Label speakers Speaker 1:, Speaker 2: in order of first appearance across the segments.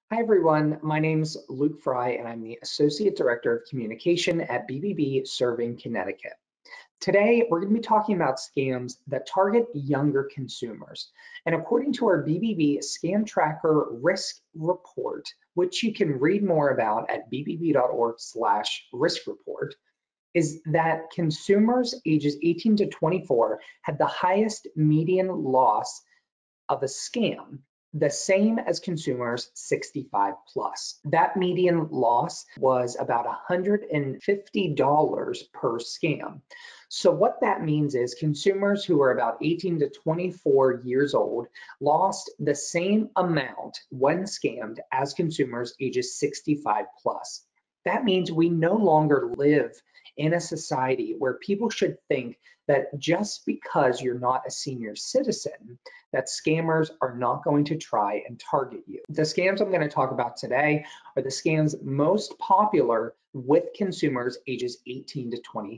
Speaker 1: Hi everyone, my name's Luke Fry and I'm the Associate Director of Communication at BBB Serving Connecticut. Today, we're going to be talking about scams that target younger consumers. And according to our BBB Scam Tracker Risk Report, which you can read more about at bbb.org/risk report, is that consumers ages 18 to 24 had the highest median loss of a scam, the same as consumers 65 plus. That median loss was about $150 per scam. So what that means is consumers who are about 18 to 24 years old lost the same amount when scammed as consumers ages 65 plus. That means we no longer live in a society where people should think that just because you're not a senior citizen, that scammers are not going to try and target you. The scams I'm going to talk about today are the scams most popular with consumers ages 18 to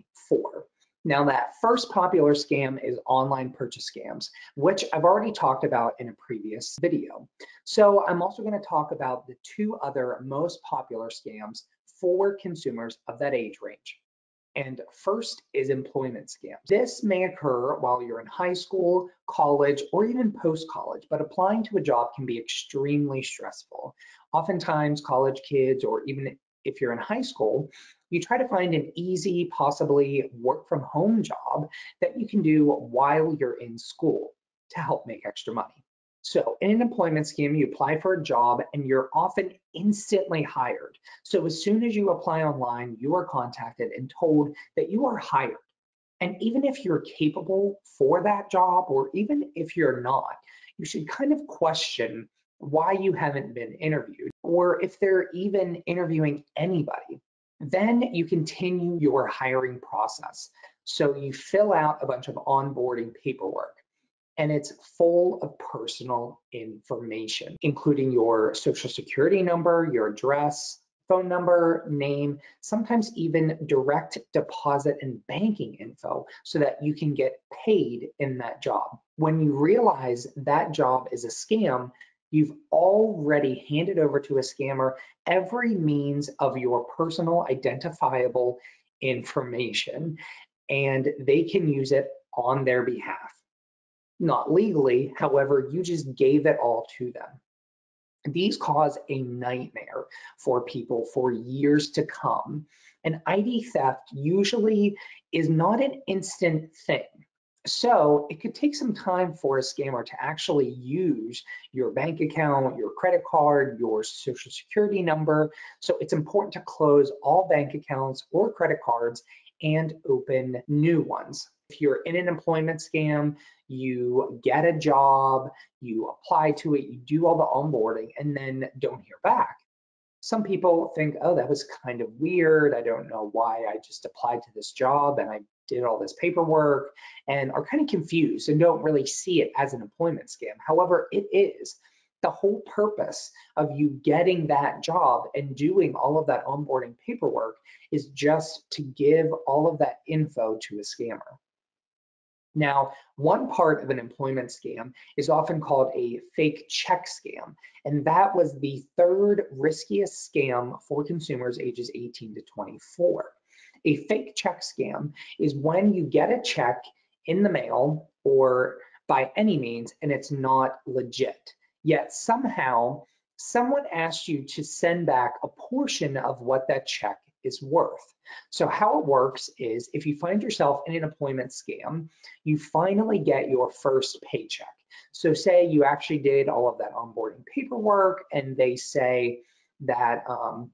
Speaker 1: 24. Now, that first popular scam is online purchase scams, which I've already talked about in a previous video. So I'm also going to talk about the two other most popular scams for consumers of that age range. And first is employment scams. This may occur while you're in high school, college, or even post-college, but applying to a job can be extremely stressful. Oftentimes, college kids, or even if you're in high school, you try to find an easy, possibly work from home job that you can do while you're in school to help make extra money. So in an employment scheme, you apply for a job and you're often instantly hired. So as soon as you apply online, you are contacted and told that you are hired. And even if you're capable for that job, or even if you're not, you should kind of question why you haven't been interviewed, or if they're even interviewing anybody. Then you continue your hiring process. So you fill out a bunch of onboarding paperwork, and it's full of personal information, including your social security number, your address, phone number, name, sometimes even direct deposit and banking info so that you can get paid in that job. When you realize that job is a scam, you've already handed over to a scammer every means of your personal identifiable information, and they can use it on their behalf. Not legally, however, you just gave it all to them. These cause a nightmare for people for years to come. And ID theft usually is not an instant thing. So it could take some time for a scammer to actually use your bank account, your credit card, your social security number. So it's important to close all bank accounts or credit cards and open new ones. If you're in an employment scam, you get a job, you apply to it, you do all the onboarding, and then don't hear back. Some people think, oh, that was kind of weird. I don't know why I just applied to this job and I did all this paperwork, and are kind of confused and don't really see it as an employment scam. However, it is. The whole purpose of you getting that job and doing all of that onboarding paperwork is just to give all of that info to a scammer. Now, one part of an employment scam is often called a fake check scam, and that was the third riskiest scam for consumers ages 18 to 24. A fake check scam is when you get a check in the mail or by any means and it's not legit, yet somehow someone asked you to send back a portion of what that check is worth. So how it works is if you find yourself in an employment scam, you finally get your first paycheck. So say you actually did all of that onboarding paperwork and they say that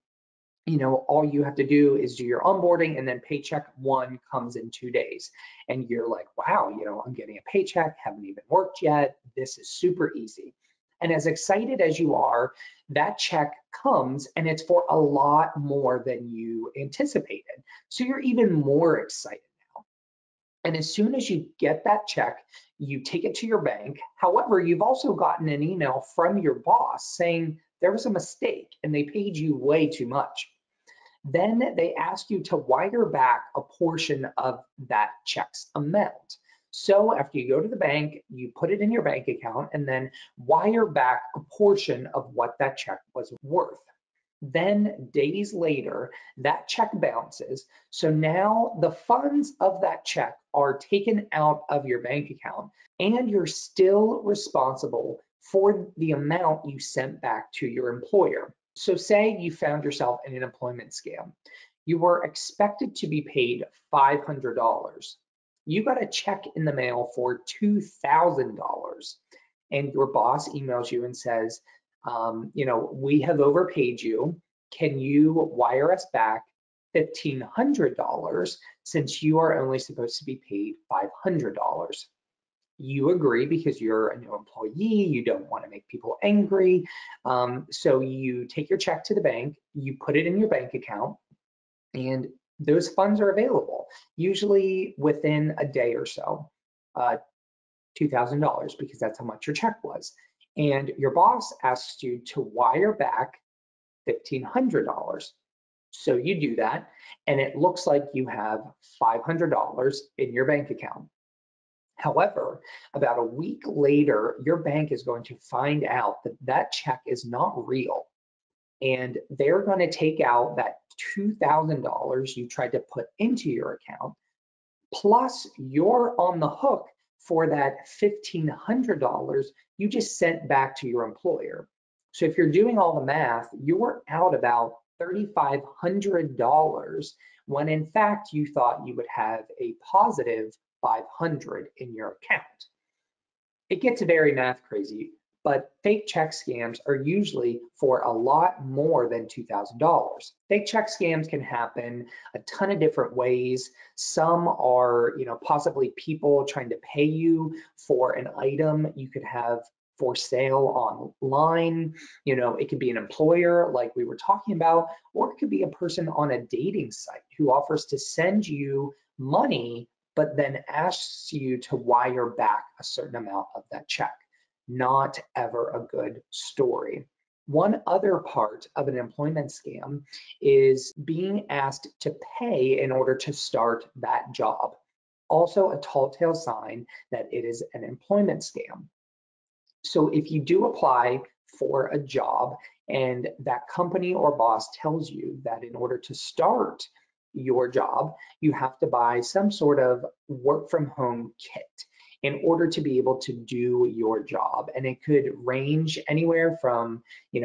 Speaker 1: all you have to do is do your onboarding and then paycheck one comes in 2 days. And you're like, wow, I'm getting a paycheck, haven't even worked yet. This is super easy. And as excited as you are, that check comes and it's for a lot more than you anticipated. So you're even more excited now. And as soon as you get that check, you take it to your bank. However, you've also gotten an email from your boss saying there was a mistake and they paid you way too much. Then they ask you to wire back a portion of that check's amount. So after you go to the bank, you put it in your bank account and then wire back a portion of what that check was worth. Then days later, that check bounces. So now the funds of that check are taken out of your bank account and you're still responsible for the amount you sent back to your employer. So say you found yourself in an employment scam. You were expected to be paid $500. You got a check in the mail for $2,000 and your boss emails you and says, we have overpaid you. Can you wire us back $1,500 since you are only supposed to be paid $500? You agree because you're a new employee, you don't want to make people angry. So you take your check to the bank, you put it in your bank account, and those funds are available, usually within a day or so, $2,000 because that's how much your check was. And your boss asks you to wire back $1,500. So you do that, and it looks like you have $500 in your bank account. However, about a week later, your bank is going to find out that that check is not real. And they're going to take out that $2,000 you tried to put into your account, plus you're on the hook for that $1,500 you just sent back to your employer. So if you're doing all the math, you're out about $3,500 when in fact you thought you would have a positive 500 in your account. It gets very math crazy, but fake check scams are usually for a lot more than $2,000. Fake check scams can happen a ton of different ways. Some are, possibly people trying to pay you for an item you could have for sale online. It could be an employer like we were talking about, or it could be a person on a dating site who offers to send you money but then asks you to wire back a certain amount of that check. Not ever a good story. One other part of an employment scam is being asked to pay in order to start that job. Also a tall tale sign that it is an employment scam. So if you do apply for a job and that company or boss tells you that in order to start your job, you have to buy some sort of work from home kit in order to be able to do your job. And it could range anywhere from,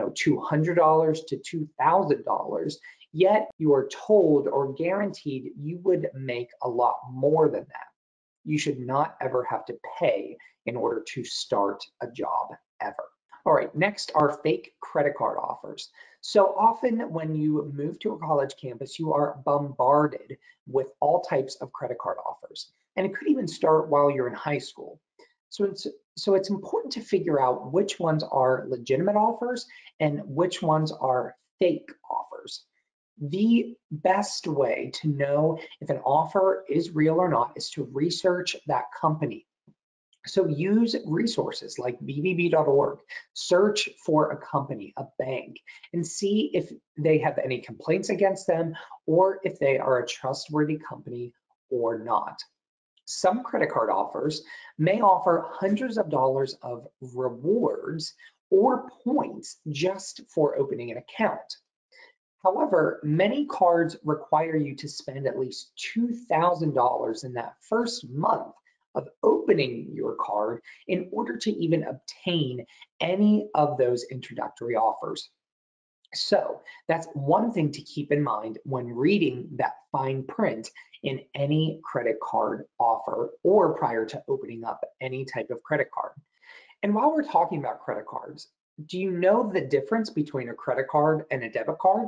Speaker 1: $200 to $2,000, yet you are told or guaranteed you would make a lot more than that. You should not ever have to pay in order to start a job ever. All right, next are fake credit card offers. So often when you move to a college campus, you are bombarded with all types of credit card offers. And it could even start while you're in high school. So it's important to figure out which ones are legitimate offers and which ones are fake offers. The best way to know if an offer is real or not is to research that company. So use resources like bbb.org, search for a company, a bank, and see if they have any complaints against them or if they are a trustworthy company or not. Some credit card offers may offer hundreds of dollars of rewards or points just for opening an account. However, many cards require you to spend at least $2,000 in that first month of opening your card in order to even obtain any of those introductory offers. So that's one thing to keep in mind when reading that fine print in any credit card offer or prior to opening up any type of credit card. And while we're talking about credit cards, do you know the difference between a credit card and a debit card?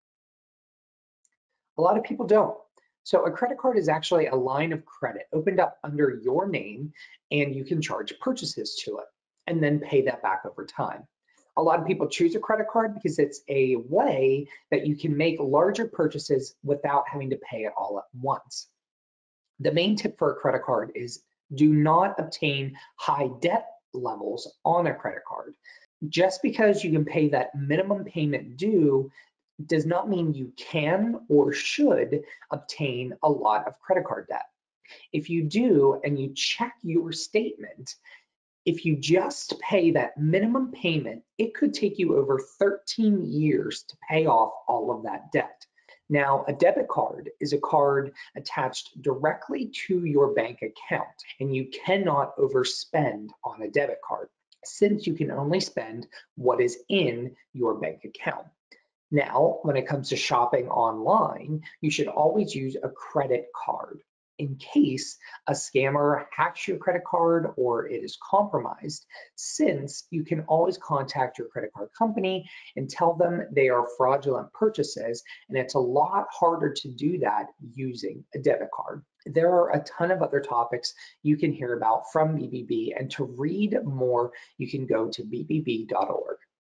Speaker 1: A lot of people don't. So a credit card is actually a line of credit opened up under your name, and you can charge purchases to it and then pay that back over time. A lot of people choose a credit card because it's a way that you can make larger purchases without having to pay it all at once. The main tip for a credit card is do not obtain high debt levels on a credit card. Just because you can pay that minimum payment due does not mean you can or should obtain a lot of credit card debt. If you do and you check your statement, if you just pay that minimum payment, it could take you over 13 years to pay off all of that debt. Now, a debit card is a card attached directly to your bank account, and you cannot overspend on a debit card since you can only spend what is in your bank account. Now, when it comes to shopping online, you should always use a credit card in case a scammer hacks your credit card or it is compromised, since you can always contact your credit card company and tell them they are fraudulent purchases, and it's a lot harder to do that using a debit card. There are a ton of other topics you can hear about from BBB, and to read more, you can go to bbb.org.